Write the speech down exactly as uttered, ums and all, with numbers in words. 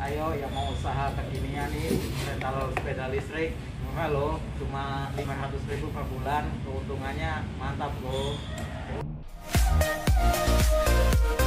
ayo yang mau usaha kekinian nih rental sepeda listrik, murah loh, cuma lima ratus ribu per bulan, keuntungannya mantap bro.